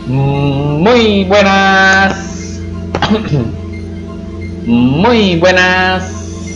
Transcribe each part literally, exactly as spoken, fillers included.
Muy buenas, muy buenas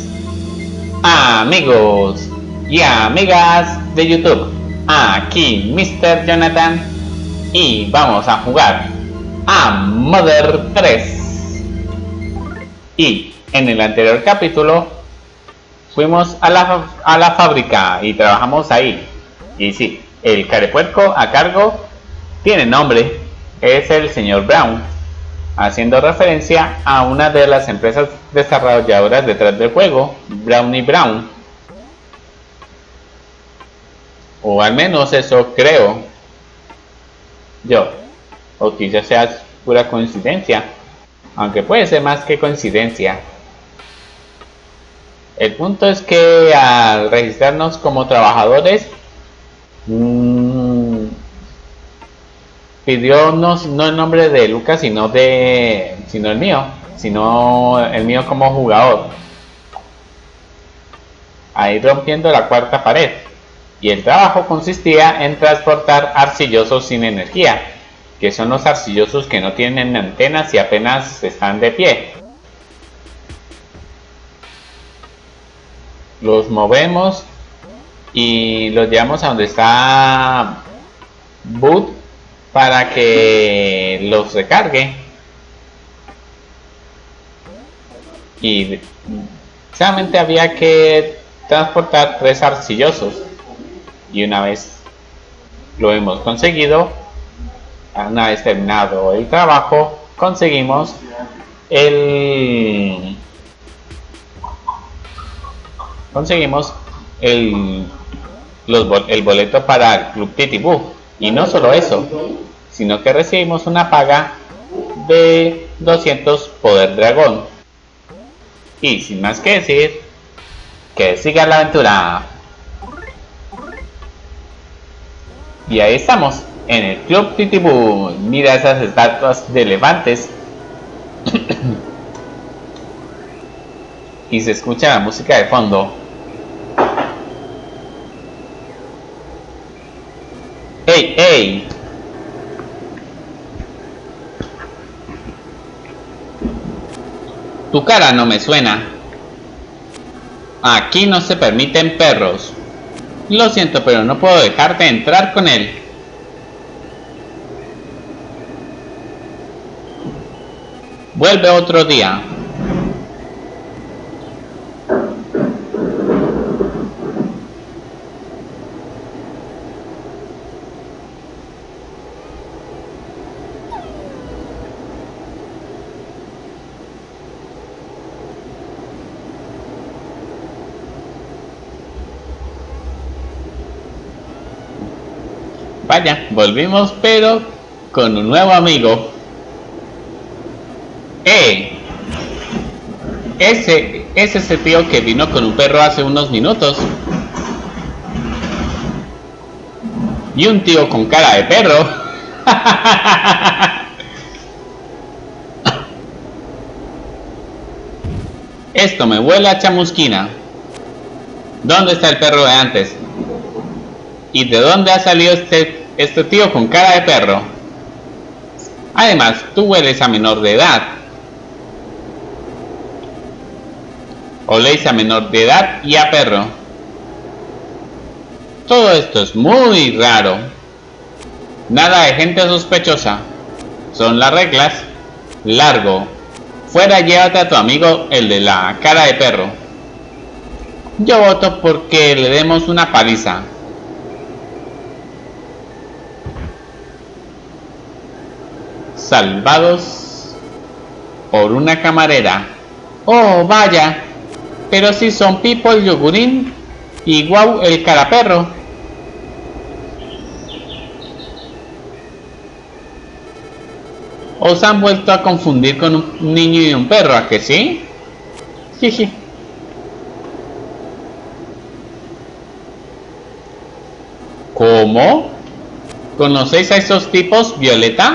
amigos y amigas de YouTube. Aquí mister Jonathan y vamos a jugar a Mother tres. Y en el anterior capítulo fuimos a la, a la fábrica y trabajamos ahí. Y sí, el carepuerco a cargo tiene nombre, es el señor Brown, haciendo referencia a una de las empresas desarrolladoras detrás del juego, Brown y Brown. O al menos eso creo yo, o quizás sea pura coincidencia, aunque puede ser más que coincidencia. El punto es que al registrarnos como trabajadores, mmm, pidió no, no el nombre de Lucas, sino de sino el mío, sino el mío como jugador. Ahí rompiendo la cuarta pared. Y el trabajo consistía en transportar arcillosos sin energía, que son los arcillosos que no tienen antenas y apenas están de pie. Los movemos y los llevamos a donde está Boot para que los recargue. Y solamente había que transportar tres arcillosos. Y una vez lo hemos conseguido, una vez terminado el trabajo, conseguimos el conseguimos el, los, el boleto para el Club Titibú. Y no solo eso, sino que recibimos una paga de doscientos poder dragón. Y sin más que decir, que siga la aventura. Y ahí estamos, en el Club Titibú. Mira esas estatuas de elefantes. Y se escucha la música de fondo. ¡Ey, ey! Tu cara no me suena. Aquí no se permiten perros. Lo siento, pero no puedo dejarte entrar con él. Vuelve otro día. Vaya, volvimos, pero con un nuevo amigo. ¡Eh! Ese es ese tío que vino con un perro hace unos minutos. Y un tío con cara de perro. Esto me huele a chamusquina. ¿Dónde está el perro de antes? ¿Y de dónde ha salido este, este tío con cara de perro? Además, tú hueles a menor de edad. Oléis a menor de edad y a perro. Todo esto es muy raro. Nada de gente sospechosa. Son las reglas. Largo. Fuera, llévate a tu amigo, el de la cara de perro. Yo voto porque le demos una paliza. Salvados por una camarera. Oh, vaya. Pero si son Pipo el yogurín y Guau el caraperro. ¿Os han vuelto a confundir con un niño y un perro, a que sí? Jiji. ¿Cómo? ¿Conocéis a esos tipos, Violeta?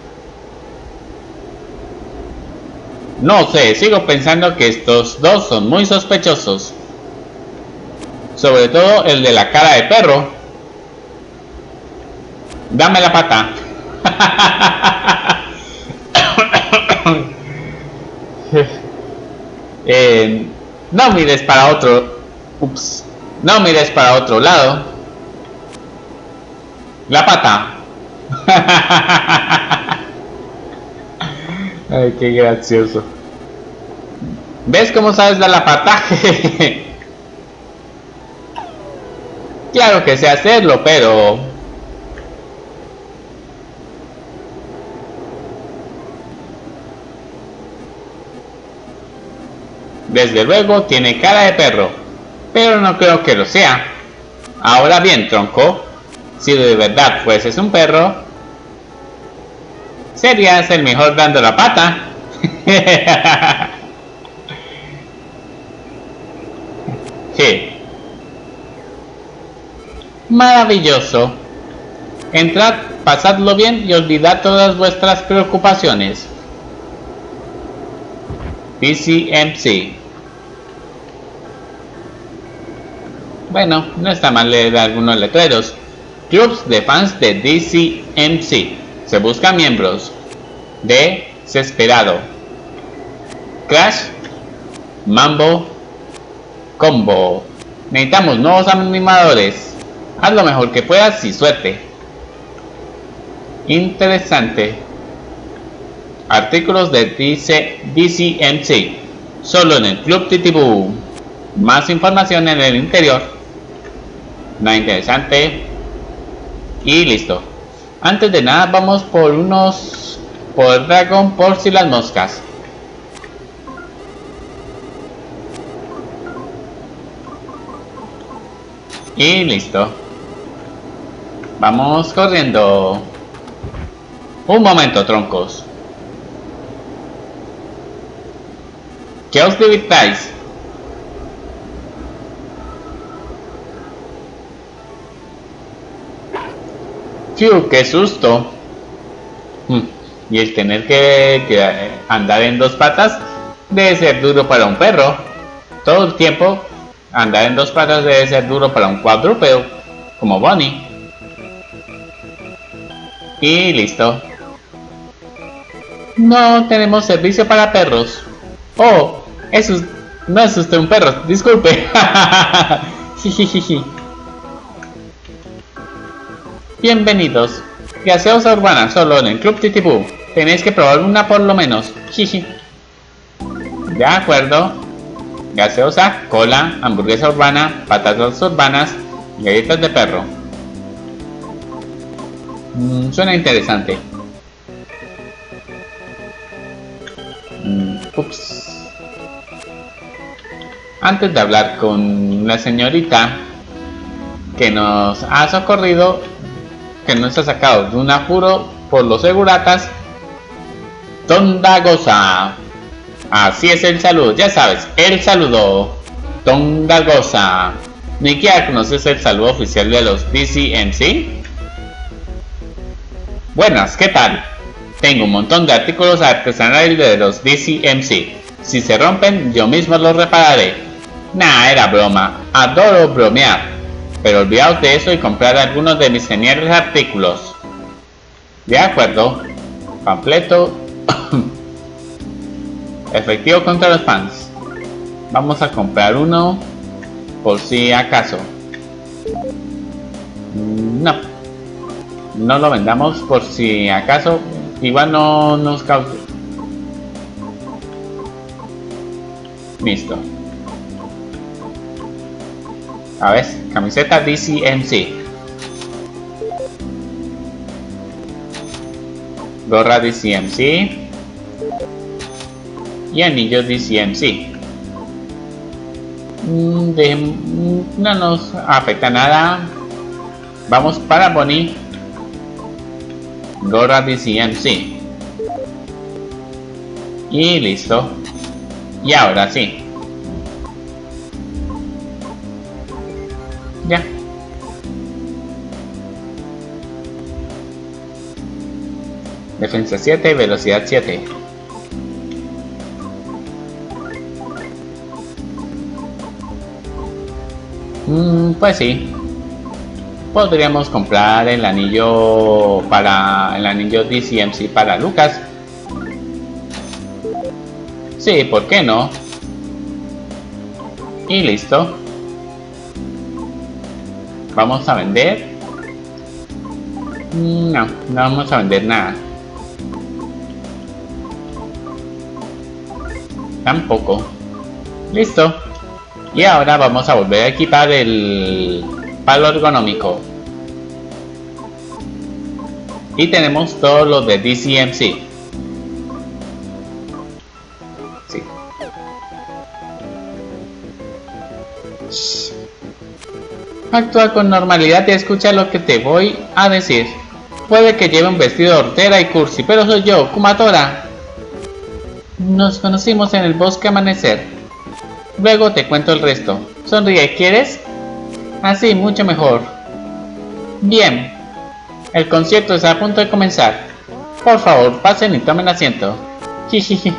No sé, sigo pensando que estos dos son muy sospechosos. Sobre todo el de la cara de perro. Dame la pata. eh, no mires para otro. Ups. No mires para otro lado. La pata. Ay, qué gracioso. ¿Ves cómo sabes dar la pata? Claro que sé hacerlo, pero... Desde luego tiene cara de perro, pero no creo que lo sea. Ahora bien, tronco, si de verdad fueses un perro, serías el mejor dando la pata. Sí. Maravilloso. Entrad, pasadlo bien y olvidad todas vuestras preocupaciones. D C M C. Bueno, no está mal leer algunos letreros. Clubs de fans de D C M C. Se buscan miembros. Desesperado. Crash. Mambo. Combo. Necesitamos nuevos animadores. Haz lo mejor que puedas y suerte. Interesante. Artículos de D C M C. Solo en el Club Titibú. Más información en el interior. Nada interesante. Y listo. Antes de nada vamos por unos... por Dragon por si las moscas. Y listo. Vamos corriendo. Un momento, troncos. ¿Qué os divirtáis? ¡Fiu, qué susto! Hmm. Y el tener que, que andar en dos patas debe ser duro para un perro. Todo el tiempo andar en dos patas debe ser duro para un cuadrúpedo, como Bonnie. Y listo. No tenemos servicio para perros. Oh, eso no es usted un perro, disculpe. Bienvenidos. Gaseosa urbana, solo en el Club Titibú. Tenéis que probar una por lo menos. De acuerdo. Gaseosa, cola, hamburguesa urbana, patatas urbanas, galletas de perro. Mm, suena interesante. Mm, ups. Antes de hablar con la señorita que nos ha socorrido, que nos ha sacado de un apuro por los seguratas, Tonda Goza. Así es el saludo, ya sabes, el saludo. Tonda Goza. ¿Ni siquiera conoces el saludo oficial de los D C M C? Buenas, ¿qué tal? Tengo un montón de artículos artesanales de los D C M C. Si se rompen, yo mismo los repararé. Nah, era broma. Adoro bromear. Pero olvidaos de eso y comprar algunos de mis geniales artículos. De acuerdo. Panfleto. Efectivo contra los fans. Vamos a comprar uno por si acaso. No. No lo vendamos por si acaso. Igual no nos causa. Listo. A ver, camiseta D C M C. Gorra D C M C. Y anillo D C M C. De, no nos afecta nada. Vamos para Bonnie. Gorra D C M C. Y listo. Y ahora sí. Ya. Defensa siete, velocidad siete. Mm, pues sí. podríamos comprar el anillo para el anillo D C M C para Lucas. Sí, ¿por qué no? Y listo. ¿Vamos a vender? No, no vamos a vender nada. Tampoco. Listo. Y ahora vamos a volver a equipar el palo ergonómico. Y tenemos todos los de D C M C. Sí. Actúa con normalidad y escucha lo que te voy a decir. Puede que lleve un vestido de hortera y cursi, pero soy yo, Kumatora. Nos conocimos en el bosque Amanecer. Luego te cuento el resto. Sonríe, ¿quieres? Así, mucho mejor. Bien. El concierto está a punto de comenzar. Por favor, pasen y tomen asiento. Jijiji.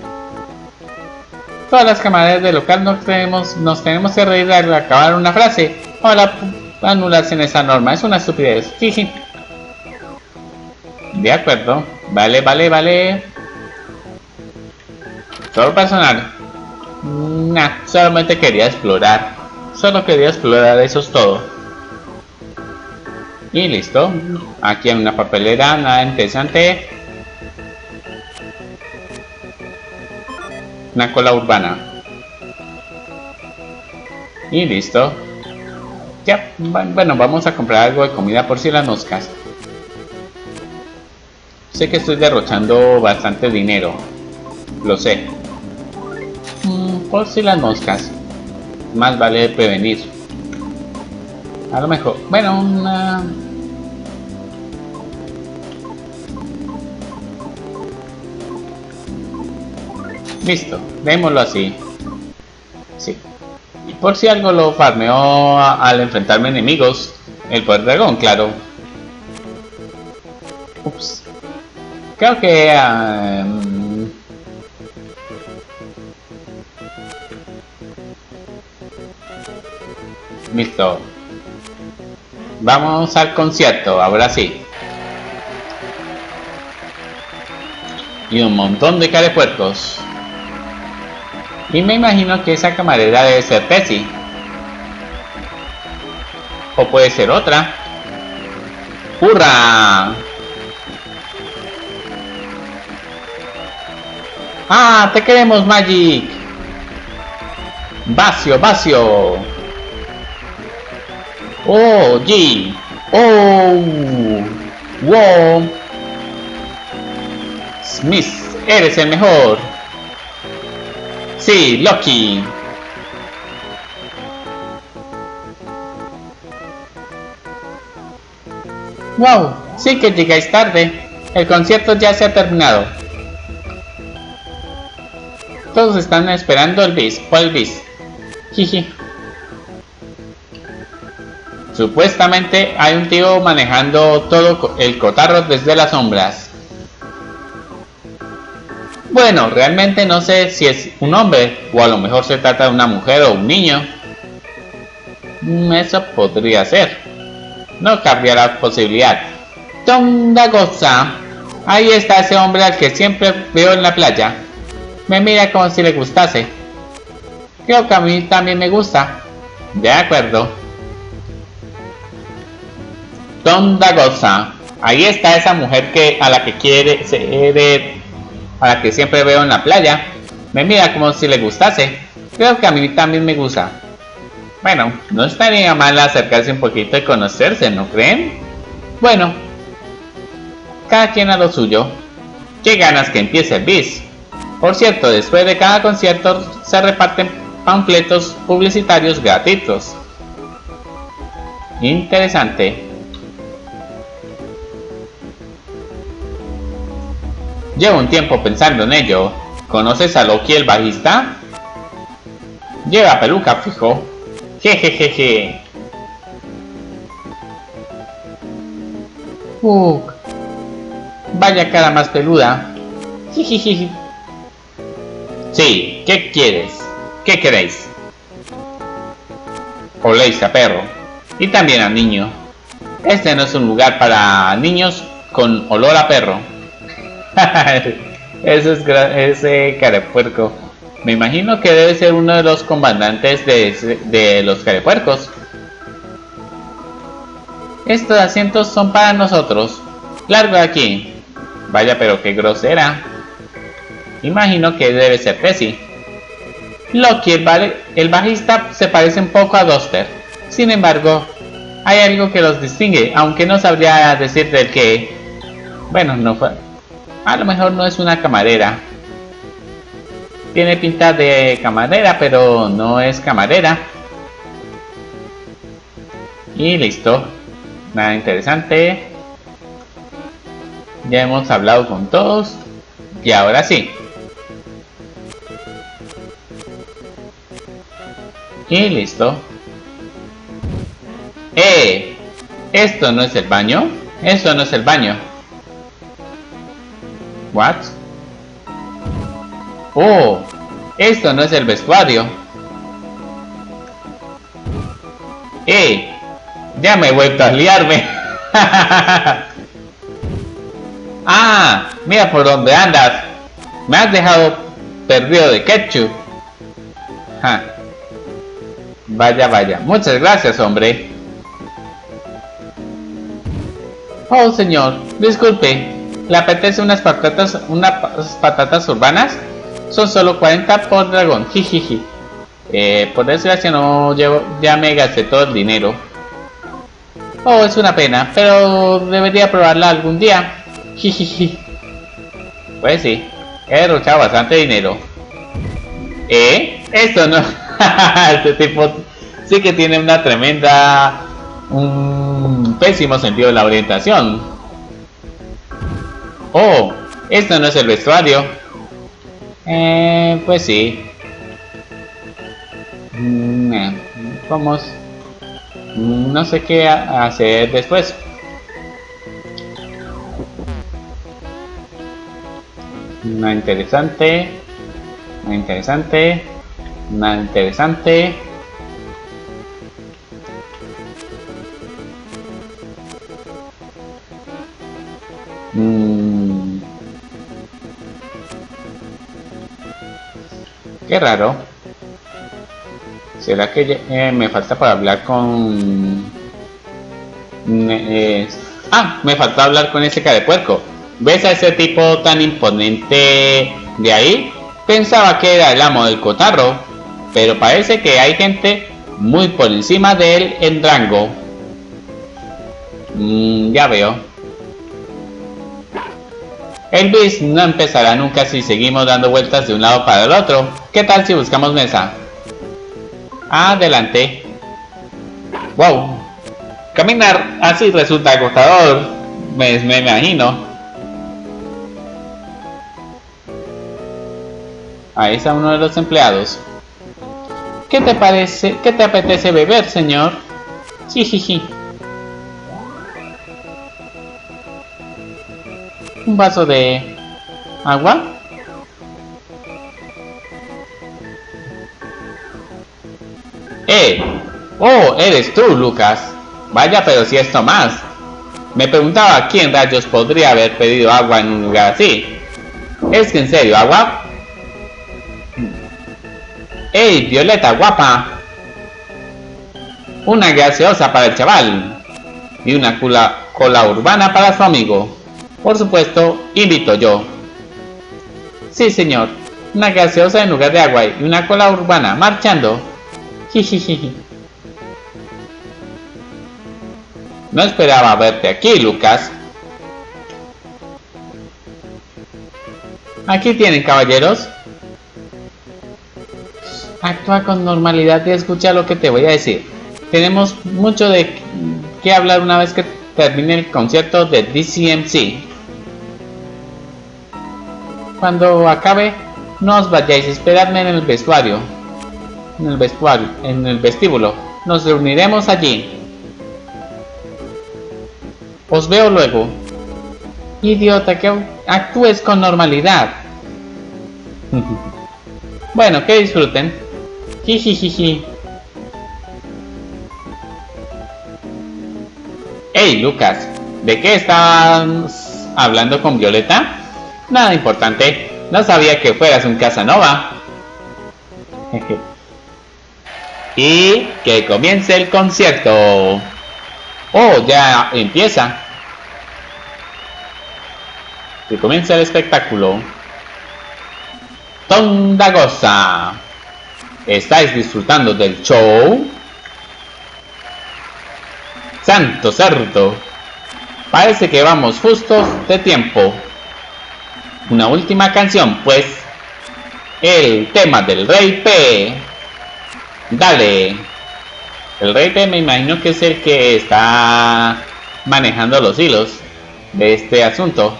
Todas las camaradas del local nos tenemos, nos tenemos que reír al acabar una frase. Ahora anularse en esa norma. Es una estupidez. Jiji. De acuerdo. Vale, vale, vale. Todo personal. Nah, solamente quería explorar. Solo quería explorar, eso es todo. Y listo. Aquí hay una papelera, nada interesante. Una cola urbana. Y listo. Ya, bueno, vamos a comprar algo de comida por si las moscas. Sé que estoy derrochando bastante dinero. Lo sé. Mm, por si las moscas. Más vale prevenir. A lo mejor. Bueno, una... Listo, démoslo así. Sí. Y por si algo lo farmeó al enfrentarme enemigos. El poder dragón, claro. Ups. Creo que... Um... Listo. Vamos al concierto, ahora sí. Y un montón de carepuercos. Y me imagino que esa camarera debe ser Tessie. O puede ser otra. ¡Hurra! ¡Ah! ¡Te queremos, Magic! ¡Vacio, vacio! ¡Oh, G! ¡Oh! ¡Wow! Smith, eres el mejor. Sí, Loki. Wow, sí que llegáis tarde. El concierto ya se ha terminado. Todos están esperando el bis. ¿Cuál bis? Jiji. Supuestamente hay un tío manejando todo el cotarro desde las sombras. Bueno, realmente no sé si es un hombre, o a lo mejor se trata de una mujer o un niño. Eso podría ser. No cabría la posibilidad. ¡Tonda cosa! Ahí está ese hombre al que siempre veo en la playa. Me mira como si le gustase. Creo que a mí también me gusta. De acuerdo. Tonda cosa. Ahí está esa mujer que a la que quiere ser... a la que siempre veo en la playa. Me mira como si le gustase. Creo que a mí también me gusta. Bueno, no estaría mal acercarse un poquito y conocerse, ¿no creen? Bueno, cada quien a lo suyo. Qué ganas que empiece el bis. Por cierto, después de cada concierto se reparten panfletos publicitarios gratuitos. Interesante. Llevo un tiempo pensando en ello. ¿Conoces a Loki el bajista? Lleva peluca fijo. Jejejeje. Uh, vaya cara más peluda. Jijiji. Sí, ¿qué quieres? ¿Qué queréis? Oléis a perro. Y también al niño. Este no es un lugar para niños con olor a perro. Ese es ese carepuerco. Me imagino que debe ser uno de los comandantes de, de los carepuercos. Estos asientos son para nosotros. Largo de aquí. Vaya, pero qué grosera. Imagino que debe ser Tessie. Loki, el, el bajista, se parece un poco a Duster. Sin embargo, hay algo que los distingue, aunque no sabría decirte el qué. Bueno, no fue. A lo mejor no es una camarera. Tiene pinta de camarera, pero no es camarera. Y listo. Nada interesante. Ya hemos hablado con todos. Y ahora sí. Y listo. ¡Eh! ¿Esto no es el baño? Esto no es el baño. ¿What? ¡Oh! Esto no es el vestuario. ¡Eh! Ya me he vuelto a liarme. ¡Ah! Mira por dónde andas. Me has dejado perdido de ketchup. Ja. Vaya, vaya. Muchas gracias, hombre. Oh, señor. Disculpe. ¿Le apetece unas patatas, unas patatas urbanas? Son solo cuarenta por dragón. Jijiji. Eh, por desgracia no llevo, ya me gasté todo el dinero. Oh, es una pena, pero debería probarla algún día. Jijiji. Pues sí, he derrochado bastante dinero. ¿Eh? Esto no. Este tipo sí que tiene una tremenda, un pésimo sentido de la orientación. Oh, esto no es el vestuario. Eh, pues sí. Mm, eh, vamos. No sé qué hacer después. Nada interesante. Nada interesante. Nada interesante. Mm. Qué raro. ¿Será que eh, me falta para hablar con... Eh, ah, me falta hablar con ese carepuerco. ¿Ves a ese tipo tan imponente de ahí? Pensaba que era el amo del cotarro, pero parece que hay gente muy por encima de él en rango. Mm, ya veo. El bis no empezará nunca si seguimos dando vueltas de un lado para el otro. ¿Qué tal si buscamos mesa? Adelante. Wow. Caminar así resulta agotador. Me, me imagino. Ahí está uno de los empleados. ¿Qué te parece? ¿Qué te apetece beber, señor? Jijiji. Un vaso de agua. ¡Eh! ¡Oh! Eres tú, Lucas. Vaya, pero si esto más. Me preguntaba quién rayos podría haber pedido agua en un lugar así. ¿Es que en serio, agua? ¡Ey, Violeta, guapa! Una gaseosa para el chaval. Y una cola, cola urbana para su amigo. Por supuesto, invito yo. Sí, señor. Una gaseosa en lugar de agua y una cola urbana. Marchando. Jijiji. No esperaba verte aquí, Lucas. Aquí tienen, caballeros. Actúa con normalidad y escucha lo que te voy a decir. Tenemos mucho de qué hablar una vez que termine el concierto de D C M C. Cuando acabe, no os vayáis, esperadme en el vestuario. En el vestuario, en el vestíbulo. Nos reuniremos allí. Os veo luego. Idiota, que actúes con normalidad. Bueno, que disfruten. Jijijiji. Hey Lucas, ¿de qué estás hablando con Violeta? Nada importante, no sabía que fueras un Casanova. Y que comience el concierto. Oh, ya empieza. Que comience el espectáculo. Tonda Goza. ¿Estáis disfrutando del show? Santo cerdo. Parece que vamos justos de tiempo. Una última canción, pues. El tema del Rey P. Dale. El Rey P me imagino que es el que está manejando los hilos de este asunto.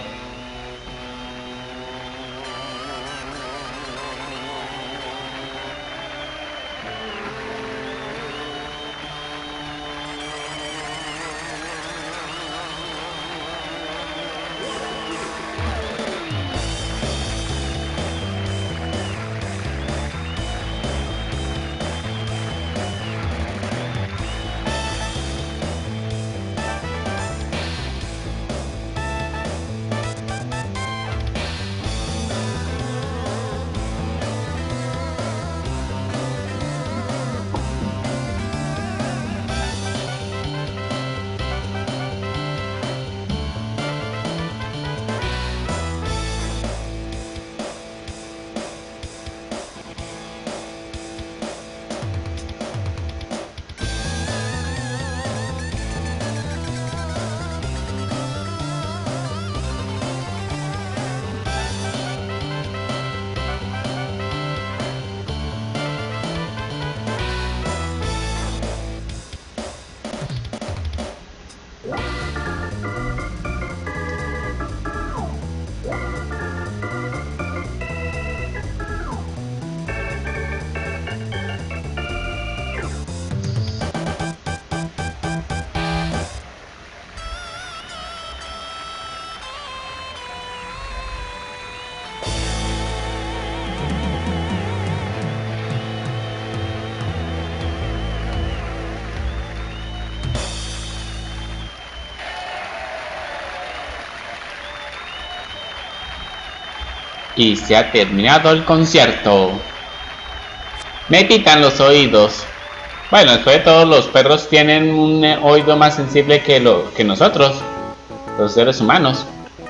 Y se ha terminado el concierto. Me pican los oídos. Bueno, después de todo, los perros tienen un oído más sensible que, lo, que nosotros, los seres humanos.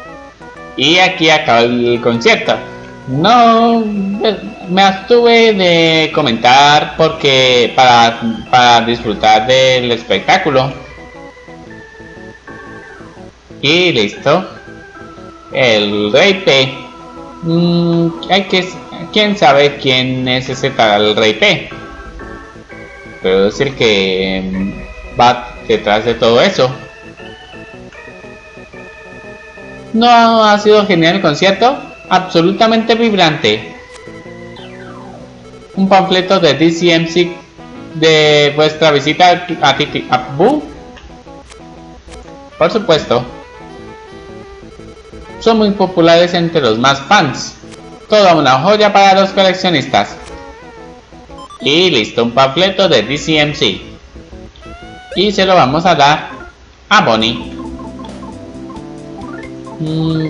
Y aquí acaba el concierto. No me abstuve de comentar porque para, para disfrutar del espectáculo. Y listo. El Rey P. Mm, hay que, quién sabe quién es ese tal Rey P. Pero es el que va detrás de todo eso. ¿No ha sido genial el concierto? Absolutamente vibrante. Un panfleto de D C M C de vuestra visita a Titi Abu. Por supuesto. Son muy populares entre los más fans. Toda una joya para los coleccionistas. Y listo, un panfleto de D C M C. Y se lo vamos a dar a Bonnie. Mm.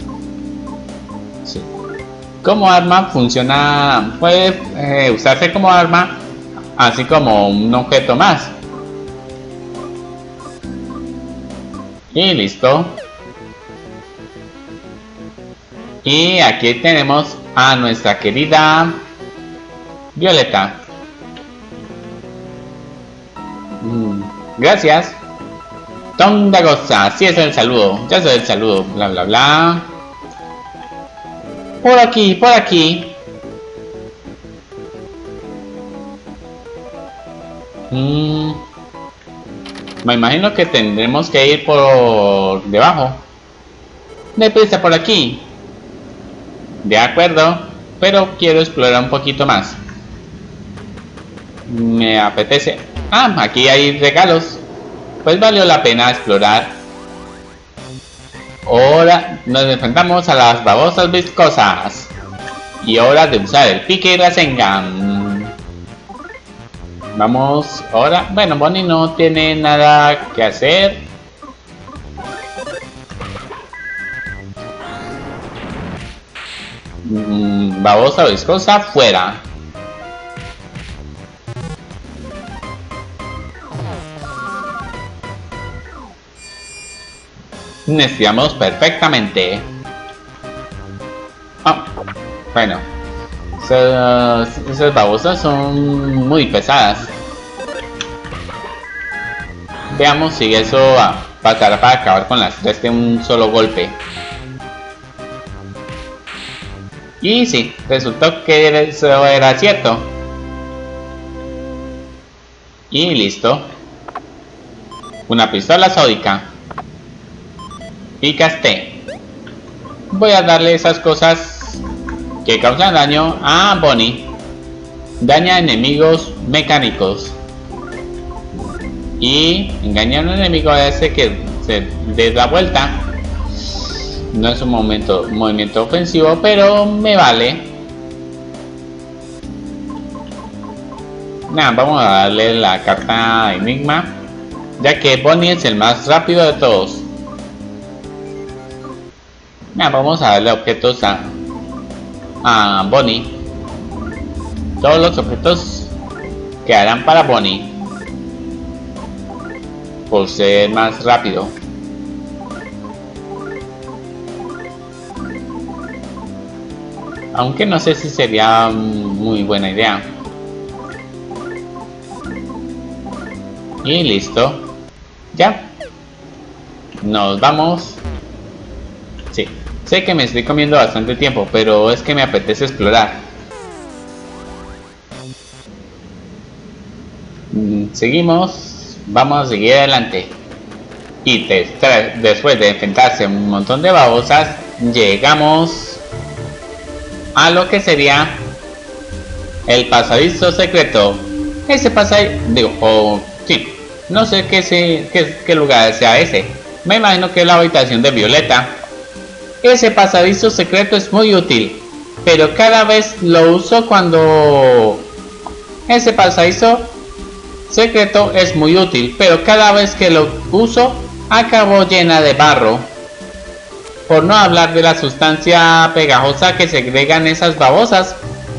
Sí. Como arma funciona, puede eh, usarse como arma, así como un objeto más. Y listo. Y aquí tenemos a nuestra querida Violeta. Mm, gracias. Tonda Goza, así es el saludo. Ya soy el saludo, bla bla bla. Por aquí, por aquí. Mm, me imagino que tendremos que ir por debajo. Deprisa por aquí. De acuerdo, pero quiero explorar un poquito más. Me apetece. Ah, aquí hay regalos. Pues valió la pena explorar. Ahora nos enfrentamos a las babosas viscosas. Y hora de usar el pique y Rasengan. Vamos ahora. Bueno, Bonnie no tiene nada que hacer. Mm, babosa o viscosa, fuera. Nesciamos perfectamente. Oh, bueno. Esas, esas babosas son muy pesadas. Veamos si eso va a pasar para acabar con las tres de un solo golpe. Y sí, resultó que eso era cierto. Y listo. Una pistola sódica. Y casté. Voy a darle esas cosas que causan daño a Bonnie. Daña enemigos mecánicos. Y engañar a un enemigo hace que se dé la vuelta. No es un momento, un movimiento ofensivo, pero me vale. Nada, vamos a darle la carta Enigma, ya que Bonnie es el más rápido de todos. Nada, vamos a darle objetos a, a Bonnie. Todos los objetos quedarán para Bonnie, por ser más rápido. Aunque no sé si sería muy buena idea. Y listo. Ya. Nos vamos. Sí. Sé que me estoy comiendo bastante tiempo, pero es que me apetece explorar. Seguimos. Vamos a seguir adelante. Y después de enfrentarse a un montón de babosas, llegamos a lo que sería el pasadizo secreto. Ese pasadizo, digo, oh, sí, no sé qué, se, qué, qué lugar sea ese. Me imagino que es la habitación de Violeta. Ese pasadizo secreto es muy útil, pero cada vez lo uso cuando... Ese pasadizo secreto es muy útil, pero cada vez que lo uso acabo llena de barro. Por no hablar de la sustancia pegajosa que segregan esas babosas.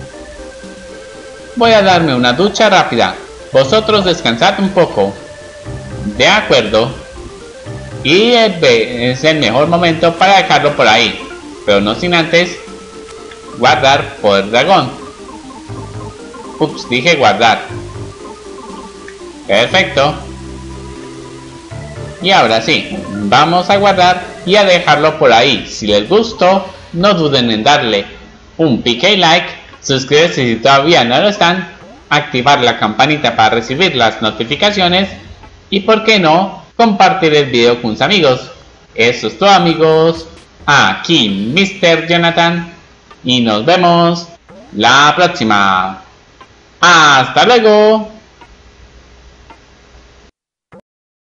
Voy a darme una ducha rápida. Vosotros descansad un poco. De acuerdo. Y es el mejor momento para dejarlo por ahí. Pero no sin antes guardar poder dragón. Ups, dije guardar. Perfecto. Y ahora sí, vamos a guardar y a dejarlo por ahí. Si les gustó, no duden en darle un pique y like, suscribirse si todavía no lo están, activar la campanita para recibir las notificaciones y, por qué no, compartir el video con sus amigos. Eso es todo, amigos. Aquí mister Jonathan y nos vemos la próxima. ¡Hasta luego!